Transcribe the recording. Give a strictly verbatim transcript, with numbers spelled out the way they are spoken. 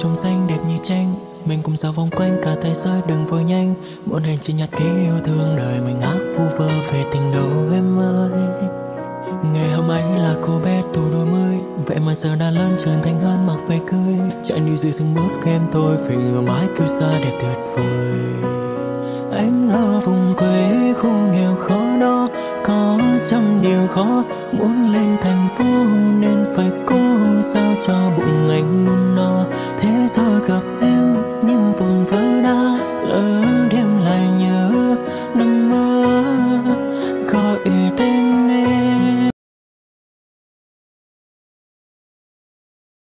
trông xanh đẹp như tranh, mình cùng sao vòng quanh cả tay rơi đừng vội nhanh. Muôn hành chỉ nhặt ký yêu thương đời mình ác vu vơ về tình đầu em ơi. Ngày hôm ấy là cô bé tuổi đôi mươi, vậy mà giờ đã lớn trưởng thành hơn mặc váy cưới. Chạy đi dưới sương mướt kem tôi phải ngửa mái kêu xa đẹp tuyệt vời. Anh ở vùng quê khu nghèo khó đó, có trăm điều khó, muốn lên thành phố nên phải cố sao cho bụng anh luôn no. Thế rồi gặp em nhưng vùng vỡ đã lỡ đêm lại nhớ nằm mơ gọi tên em.